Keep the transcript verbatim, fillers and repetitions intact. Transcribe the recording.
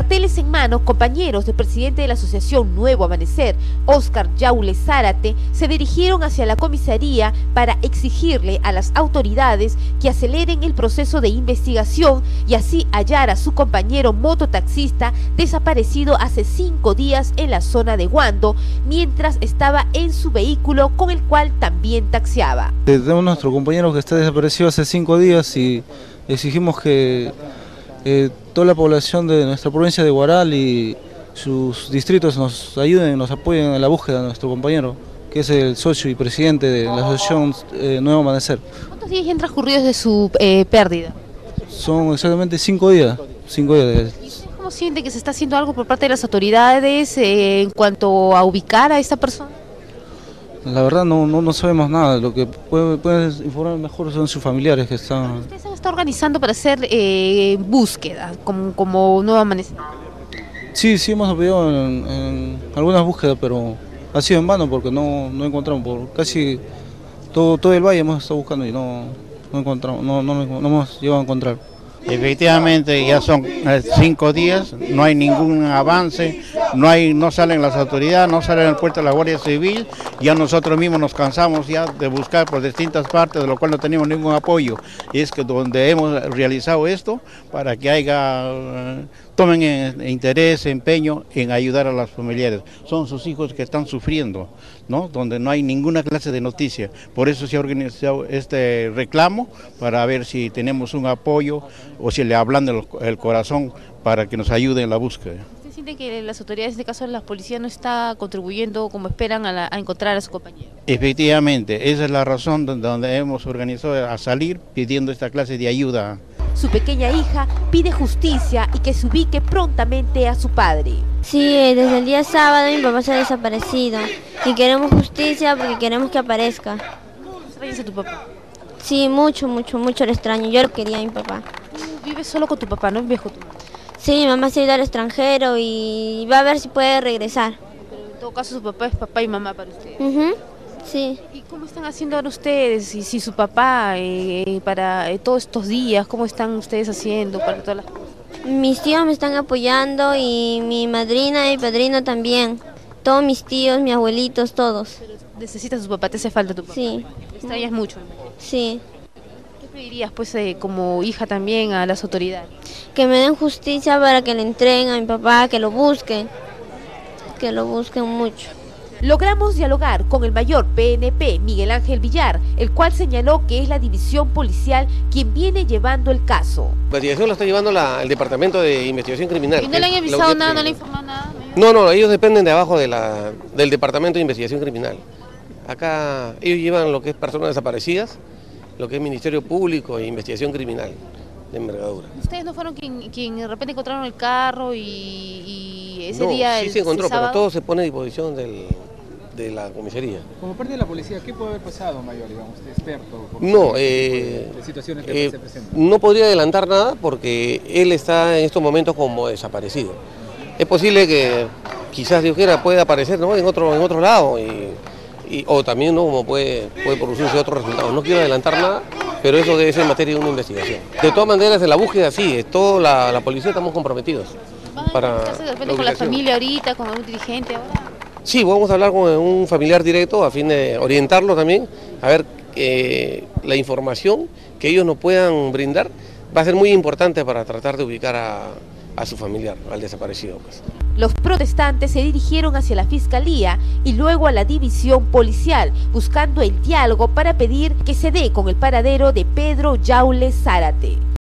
carteles en mano, compañeros del presidente de la Asociación Nuevo Amanecer, Óscar Yaule Zárate, se dirigieron hacia la comisaría para exigirle a las autoridades que aceleren el proceso de investigación y así hallar a su compañero mototaxista desaparecido hace cinco días en la zona de Huando, mientras estaba en su vehículo con el cual también taxiaba. Tenemos nuestro compañero que está desaparecido hace cinco días y exigimos que eh, toda la población de nuestra provincia de Huaral y sus distritos nos ayuden, nos apoyen en la búsqueda de nuestro compañero, que es el socio y presidente de la Asociación eh, Nuevo Amanecer. ¿Cuántos días han transcurrido desde su eh, pérdida? Son exactamente cinco días. Cinco días de... ¿Y usted cómo siente que se está haciendo algo por parte de las autoridades eh, en cuanto a ubicar a esta persona? La verdad no, no, no sabemos nada, lo que pueden puede informar mejor son sus familiares que están... ¿Ustedes se han estado organizando para hacer eh, búsqueda como, como Nuevo Amanecer? Sí, sí hemos apoyado en, en algunas búsquedas, pero ha sido en vano porque no, no encontramos, por casi todo, todo el valle hemos estado buscando y no, no encontramos, no, no, no hemos llegado a encontrar. Efectivamente ya son cinco días, no hay ningún avance, no hay, no salen las autoridades, no salen el puerto de la Guardia Civil, ya nosotros mismos nos cansamos ya de buscar por distintas partes, de lo cual no tenemos ningún apoyo, y es que donde hemos realizado esto, para que haya, tomen interés, empeño en ayudar a las familiares, son sus hijos que están sufriendo, ¿no? Donde no hay ninguna clase de noticia, por eso se ha organizado este reclamo, para ver si tenemos un apoyo, o si le hablan del el corazón para que nos ayude en la búsqueda. ¿Usted siente que las autoridades, en este caso la policía, no está contribuyendo como esperan a, la, a encontrar a su compañero? Efectivamente, esa es la razón donde, donde hemos organizado a salir pidiendo esta clase de ayuda. Su pequeña hija pide justicia y que se ubique prontamente a su padre. Sí, desde el día sábado mi papá se ha desaparecido y queremos justicia porque queremos que aparezca. ¿Extrañas a tu papá? Sí, mucho, mucho, mucho lo extraño. Yo lo quería a mi papá. ¿Tú vives solo con tu papá, no vives con tu mamá? Sí, mi mamá se ha ido al extranjero y va a ver si puede regresar. Pero en todo caso su papá es papá y mamá para ustedes. Uh-huh. Sí. ¿Y cómo están haciendo ahora ustedes? Y si su papá, eh, para eh, todos estos días, ¿cómo están ustedes haciendo para todas las cosas? Mis tíos me están apoyando y mi madrina y padrino también. Todos mis tíos, mis abuelitos, todos. Pero necesitas a su papá, te hace falta tu papá. Sí. ¿Te extrañas mucho? Sí. ¿Qué pedirías, pues, eh, como hija también a las autoridades? Que me den justicia para que le entreguen a mi papá, que lo busquen, que lo busquen mucho. Logramos dialogar con el mayor P N P, Miguel Ángel Villar, el cual señaló que es la división policial quien viene llevando el caso. La investigación la está llevando la, el Departamento de Investigación Criminal. ¿Y no le han avisado nada, no le han informado nada? No, no, ellos dependen de abajo de la, del Departamento de Investigación Criminal. Acá ellos llevan lo que es personas desaparecidas, lo que es Ministerio Público e Investigación Criminal de envergadura. ¿Ustedes no fueron quien, quien de repente encontraron el carro y, y ese no, día? Sí el, se encontró, el sábado? pero todo se pone a disposición del, de la comisaría. Como parte de la policía, ¿qué puede haber pasado, mayor, digamos, usted experto? Por No, de, eh, de situaciones que eh, se presentan? no podría adelantar nada porque él está en estos momentos como desaparecido. Es posible que quizás Dios quiera pueda aparecer, ¿no?, en otro, en otro lado y, y, o también, ¿no?, como puede, puede producirse otros resultados. No quiero adelantar nada, pero eso debe ser materia de una investigación. De todas maneras, en la búsqueda sí, toda la, la policía estamos comprometidos. ¿Van a para comunicarse de repente la con la ubicación. familia ahorita, con algún dirigente ahora? Sí, vamos a hablar con un familiar directo a fin de orientarlo también, a ver eh, la información que ellos nos puedan brindar va a ser muy importante para tratar de ubicar a, a su familiar, al desaparecido, pues. Los protestantes se dirigieron hacia la fiscalía y luego a la división policial, buscando el diálogo para pedir que se dé con el paradero de Pedro Yaule Zárate.